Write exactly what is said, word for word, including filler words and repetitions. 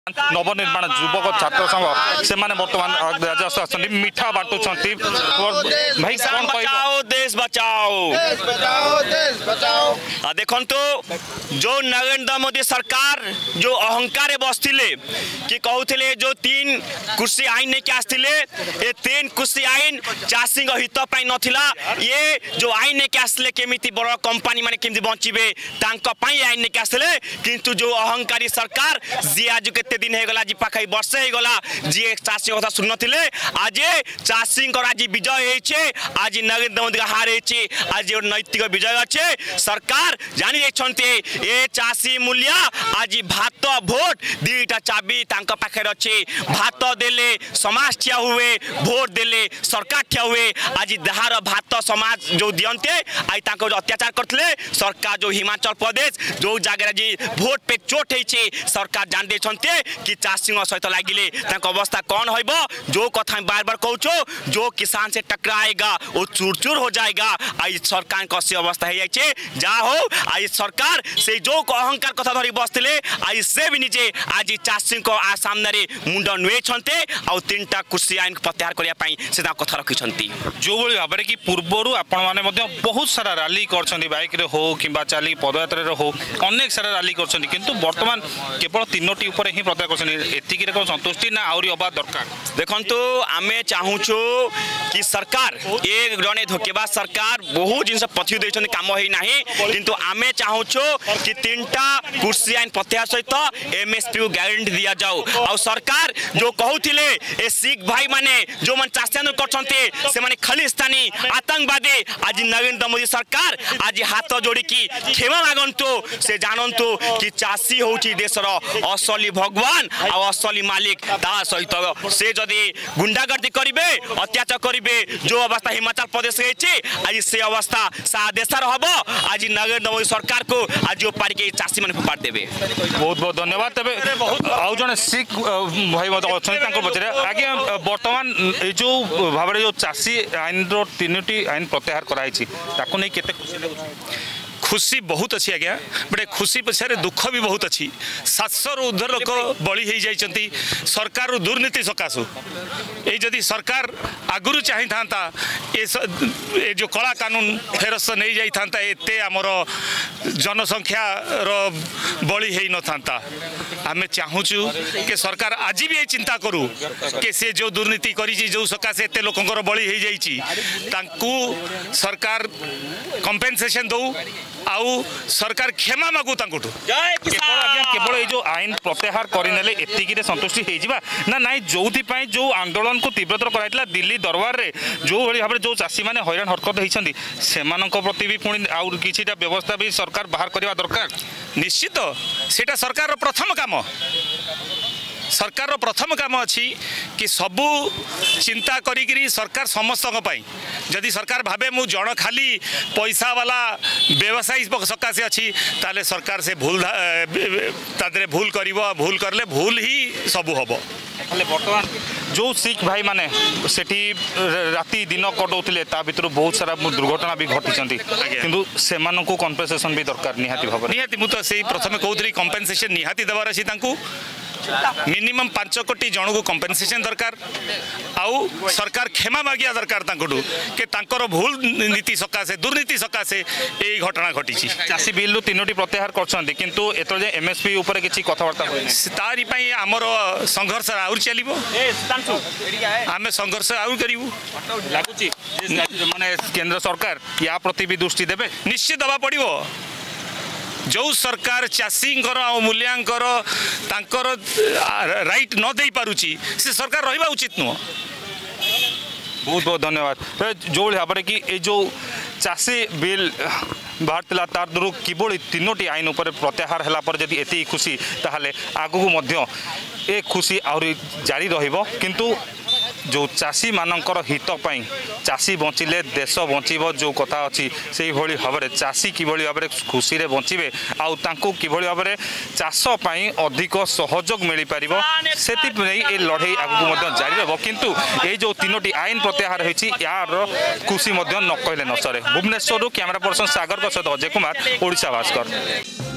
नवनिर्माण युवक छात्र संघ से बर्तमान राजस्व मिठा बांटुंट भाई कौन बचाओ देश बचाओ देश बचाओ देश बचाओ। देखो जो नरेंद्र मोदी सरकार जो अहंकार बसते कि कहते जो तीन कृषि आईन नहीं आसते ये तीन कृषि आईन चाषी हित नाला ये जो आईन नहीं आसले केमी बड़ कंपानी माने केमती बचे आईन नहीं आसते किंतु जो अहंकारी सरकार जी आज केते दिन हो गला जी पाखाई वर्षे हो गला जी चाषी कथा शुणु थे आज चाषी आज विजय होइछे आज नरेंद्र मोदी हार होइछे आज नैतिक विजय अच्छे सरकार जानी जाइछन्ते ए चाषी मूल्य आज भात भोट दीटा चाबी तांका पाखे अच्छे भात देले समाज ठिया हुए भोट देले सरकार ठिया हुए आज दहार भात समाज जो दियंते आज तांको जो अत्याचार करथले सरकार जो हिमाचल प्रदेश जो जगह जी भोट पे चोट होइछे सरकार जान देछन्ते कि चाषी सहित लगिले तांको अवस्था कौन होइबो जो कथा बार बार कहूछो जो किसान से टकराएगा वो चूर चूर हो जाएगा आज सरकार का से अवस्था है जाइए जा हो आज सरकार से जो अहंकार कथा धरी बसते आज से भी निजे आज चाषी को आ सामने मुंड नुए आ तीनटा कृषि आईन प्रत्याहार करने से कथा रखिंट जो भाव में कि पूर्वर आपण मैंने बहुत सारा रैली कर बाइक रे हो कि चली पदयात्रा हो अनेक सारा रैली कर किंतु वर्तमान केवल तीनोटी उपर ही प्रत्याहार कर संतुष्टि ना आउरी अबा दरकार देखंतु आमे चाहूछु कि सरकार एक जने धोकेबाज सरकार बहुत जिनस पथि देछन काम होई नाही किंतु आमे चाहूछु कि तीनटा कृषि आईन प्रत्याहार सहित एमएसपी को गारंटी दिया जाऊ और सरकार जो कहउथिले ए सिख भाई माने जो मन चाष्यान करछन्ते से माने खलिस्तानी आतंकवादी आज नरेंद्र मोदी सरकार आज हाथ जोड़ी की क्षमा मागंतु से जानंतु कि चाषी होची देशर असली भगवान और असली मालिक ता सहित से जदि गुंडागर्दी करिवे अत्याचार करिवे जो अवस्था हिमाचल प्रदेश आज से अवस्था सा देश हम आज नरेंद्र मोदी सरकार को आज पार के चाषी मैंने फोपाड़ देवे। बहुत बहुत धन्यवाद। तेरे आउ जड़े सिख भाई अच्छा पचर आगे बर्तमान जो भाव जो चाषी आईन तीन आईन प्रत्याहार कराई खुशी बहुत अच्छी आज्ञा बटे खुशी पछारे दुख भी बहुत अच्छी सातशह रु ऊर्ध्व लोक बली हो जाती सरकार दुर्नीति सकाशु ये जदि सरकार आगुरी चाही था ये जो कला कानून फेरस्त नहीं जाई था एते आमर जनसंख्या बली हो न था आमे चाहूचु कि सरकार आज भी ये चिंता करू कि से जो दुर्नीति करी जो सकाशे एते लोकंकर बली हो जाइए सरकार कंपेनसेशन दो आउ सरकार क्षमा मागू केवल केवल ये जो आईन प्रत्याहार करने एतिकी संतुष्टि हो ना ना जो जो आंदोलन को तीव्रतर कराइला दिल्ली दरबार रे जो भाव जो चाषी मैंने हैरान हरकत होती से प्रति भी पुणी आउ कि व्यवस्था भी सरकार बाहर करवा दरकार निश्चित सेटा सरकार प्रथम काम सरकार प्रथम काम अच्छी कि सबू चिंता करी सरकार समस्त जदि सरकार भावे मु जन खाली पैसा वाला व्यवसायी सकाशे अच्छी ताले सरकार से भूल तादरे भूल कर भूल करले भूल ही सबू हम बर्तमान जो सिख भाई माने सेठी राति दिन कटौले ता भीतर बहुत सारा दुर्घटना भी घटी किंतु से कंपेनसेशन भी दरकार निहाती भाव निहाती मुझे से प्रथम कहूली कंपेनसेशन निहाती देवार अच्छी मिनिमम पांच कोटी जन को कंपेनसेशन दरकार आउ सरकार क्षमा मागिया दरकार कि तांकर भूल नीति सकाशे दुर्नीति सकाशे यही घटना घटी चाषी बिल तीनोटी प्रत्याहार कर किंतु एत एमएसपी उपर किसी कथबार्ता तारी आमर संघर्ष आउर चलो आम संघर्ष आउर करूँ लगुच माने केंद्र सरकार या प्रति भी दृष्टि देवे निश्चित दवा पड़ो जो सरकार चाषी मूल्यांकर तांकर राइट न दे पारुची से सरकार रहिबा उचित नुह। बहुत बहुत धन्यवाद। जो भाव में कि ये जो चाषी बिल बाहर तार दूर किभली तीनोटी आईन उपर प्रत्याहार है जदि एति खुशी ताहले आगु मध्य ए खुशी आहरी जारी रहिबो किंतु जो चाषी मानकर हित पाई चाषी बचिले देश बचीब जो कथा अच्छी से भाई भाव में चाषी किभली भाव में खुशी रे बचिबे आउ तांको किभली भाव में चाष पाई अधिक सहयोग मिल पार से ये लड़े आगू जारी रह किंतु ये जो तीनोटी आईन प्रत्याहार होती यार खुशी न कहले न सरे। भुवनेश्वर कैमरा पर्सन सागर सहित अजय कुमार ओडिशा भास्कर।